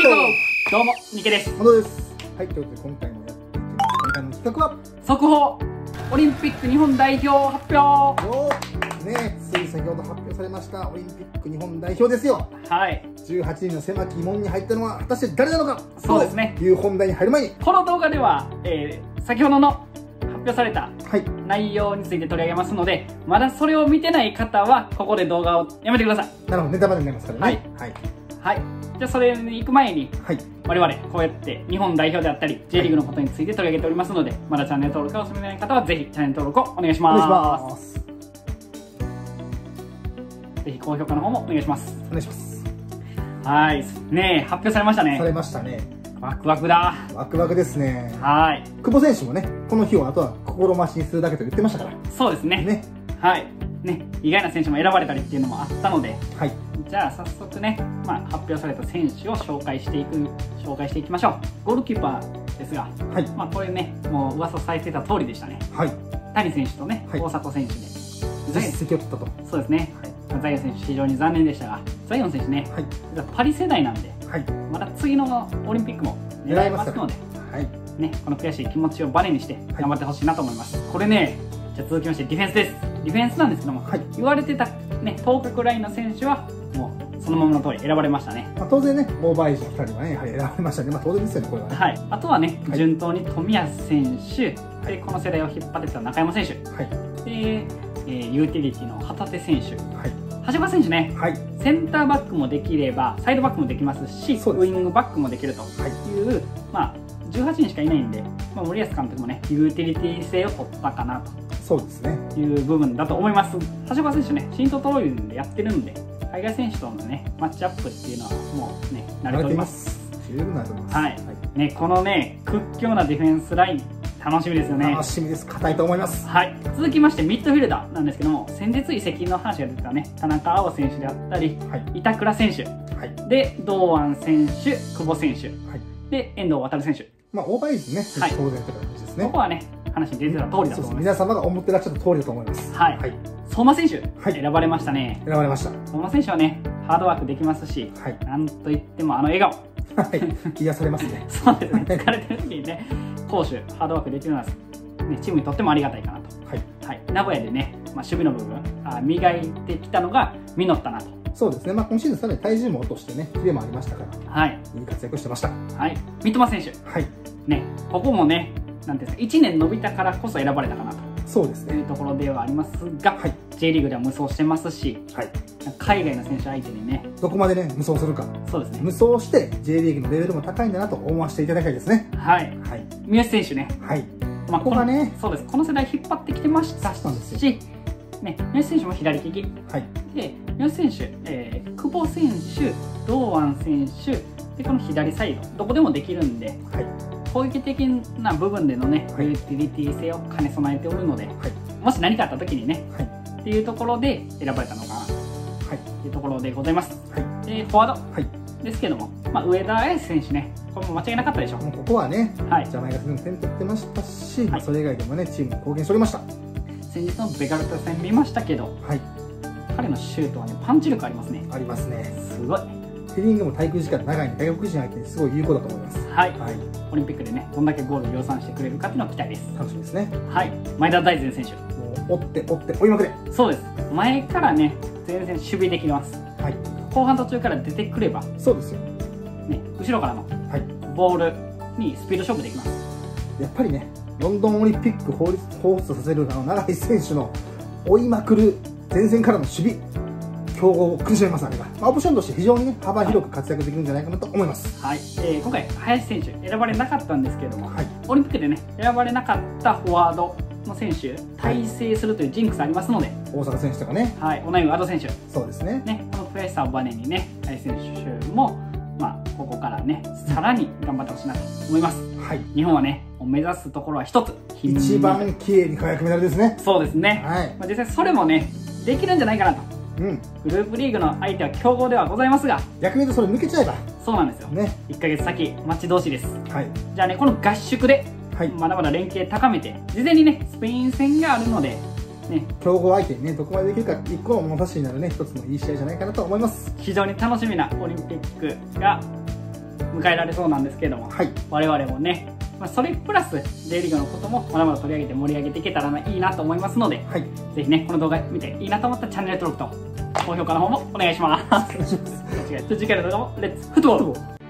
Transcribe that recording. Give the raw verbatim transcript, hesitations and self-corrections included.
キーどうも、ニケです。 本当です。はい、ということで今回もやっていきます。今回の企画は速報オリンピック日本代表発表。 よーね、つい先ほど発表されましたオリンピック日本代表ですよ。 はい。 じゅうはちにんの狭き門に入ったのは果たして誰なのか。 そうですね。 という本題に入る前に、 この動画では、えー、先ほどの発表されたはい内容について取り上げますので、まだそれを見てない方はここで動画をやめてください。 なるほど、ネタバレになりますからね。はいはい。じゃあそれに行く前に、 はい我々こうやって日本代表であったり J リーグのことについて取り上げておりますので、まだチャンネル登録がお済みない方はぜひチャンネル登録をお願いしお願いしま。 ますす。 ぜひ高評価の方もお願いします。 お願いします。 はい。ねえ、発表されましたね。 されましたね。 ワクワクだ。 ワクワクですね。 はい。 久保選手もね、この日をあとは心待ちにするだけと言ってましたから。 そうですね。 ね。 はい。ね、意外な選手も選ばれたりっていうのもあったので、 はい。 じゃあ早速ね、まあ、発表された選手を紹介していく、紹介していきましょう。ゴールキーパーですが、 はい。 まあこれね、もう噂されてた通りでしたね。 はい。 谷選手とね、 はい大迫選手で。 実績を取ったと。 そうですね。ザイオン選手非常に残念でしたが、ザイオン選手ね、 はい。 パリ世代なんで、 はい。 また次のオリンピックも狙えますので、 はい。 ね、この悔しい気持ちをバネにして頑張ってほしいなと思います。これね、じゃあ続きましてディフェンスです。ディフェンスなんですけども、 はい言われてたね、頭角ラインの選手はもうそのままの通り選ばれましたね。 まあ、当然ね、オーバーエイジのふたりはね、やはり選ばれましたね。まあ当然ですよね、これはね。 はい。あとはね、 はい順当に冨安選手、でこの世代を引っ張ってた中山選手、 はい。 で、えーユーティリティの旗手選手、 はい。 長谷川選手ね、 はい。 センターバックもできればサイドバックもできますし、 そうですウイングバックもできるという、まあじゅうはちにんしかいないんで、まあ、森保監督もねユーティリティ性を取ったかなそうですね。 という部分だと思います。長谷川選手ね、浸透トロインでやってるんで、海外選手とのねマッチアップっていうのはもうね慣れております。 十分慣れております。 はい。ね、このね屈強なディフェンスライン楽しみですよね。 楽しみです。硬いと思います。 はい、続きましてミッドフィルダーなんですけども、先日移籍の話が出てたね、田中碧選手であったり、 はい。 板倉選手はい。 で堂安選手、久保選手はい。 で遠藤航選手、 まあオーバーエイジね、 はい当然という感じですね。 ここはね話に出てた通りだとそうです。 思います。 皆様が思ってらっしゃった通りだと思います。 はい、 はい。 相馬選手、 はい選ばれましたね。 選ばれました。 相馬選手はねハードワークできますし、 はい。 なんといってもあの笑顔。 はい。癒されますね。 そうですね、疲れてる時にね攻守ハードワークできるのは、ね、チームにとってもありがたいかなと。 はい。 はい、名古屋でね、まあ、守備の部分あ磨いてきたのが実ったなと。 そうですね。まあ今シーズンさらに体重も落としてね、キレもありましたから、 はい、 いい活躍してました。 はい、三笘選手はい。 ね、ここもねなんていうんですか、いちねん伸びたからこそ選ばれたかなとそうですね。 いうところではありますが、 はい。 J リーグでは無双してますし、 はい。 海外の選手相手にね、 どこまでね、無双するか。 そうですね、 無双して J リーグのレベルも高いんだなと思わせていただきたいですね。 はい、 はい。 三好選手ね、 はい。 まあ、 ここがね、 そうです、この世代引っ張ってきてましたそうなんですよし、ね、三好選手も左利きはい。 で、三好選手、えー久保選手、堂安選手で、この左サイドどこでもできるんで、 はい。 攻撃的な部分でのね、 はいユーティリティ性を兼ね備えておるので、 はい。 もし何かあった時にねはい。 っていうところで選ばれたのかなはい。 というところでございます。 はい。 で、フォワードはい。 ですけども、まあ、上田綺世選手ね、これも間違いなかったでしょ。 もうここはね、 はい、 ジャマイカ戦で点取ってましたし、 はいまあそれ以外でもね、チームに貢献しておりました。 先日のベガルタ戦見ましたけど、 はい。 彼のシュートはね、パンチ力ありますね。 ありますね。 すごい。 ヘディングも滞空時間長いんで、外国人相手にすごい有効だと思います。 はい、 はい。 オリンピックでね、どんだけゴールを量産してくれるかっていうのを期待です。 楽しみですね。 はい、前田大然選手。 もう、追って追って追いまくれ。 そうです。前からね、全然守備できます。 はい。 後半途中から出てくれば、 そうですよ。 ね、後ろからのはい。 ボールにスピード勝負できます。 やっぱりね、ロンドンオリンピック放出放出させるあの永井選手の追いまくる前線からの守備、強豪を苦しめます、あれが。まあ、オプションとして非常にね、幅広く活躍できるんじゃないかなと思います。 はい、えー今回、林選手、選ばれなかったんですけれども、 はい。 オリンピックでね、選ばれなかったフォワードの選手、大成するというジンクスありますので、 大阪選手とかね。 はい、同いアド選手、 そうですね。 ね、この悔しさをバネにね、林選手も、まあ、ここからね、さらに頑張ってほしいなと思います。 はい。 日本はね、目指すところは一つ、金メダル一番綺麗に輝くメダルですね。 そうですね、 はい。 まあ、実際それもね、できるんじゃないかなと。 うん。 グループリーグの相手は強豪ではございますが、 逆に言うとそれ抜けちゃえば。 そうなんですよ。 ね。 いっかげつ先、待ち遠しいです。 はい。 じゃあね、この合宿で、 はい。 まだまだ連携高めて、事前にね、スペイン戦があるので、ね、 強豪相手にね、どこまでできるか、一個の物差しになるね、一つのいい試合じゃないかなと思います。 非常に楽しみなオリンピックが迎えられそうなんですけれども、 はい、 我々もね、まあ、それプラス J リーグのこともまだまだ取り上げて盛り上げていけたらいいなと思いますので、 はい、 ぜひねこの動画見ていいなと思ったらチャンネル登録と高評価の方もお願いします。 お願いします。 次回の動画もレッツフットボール。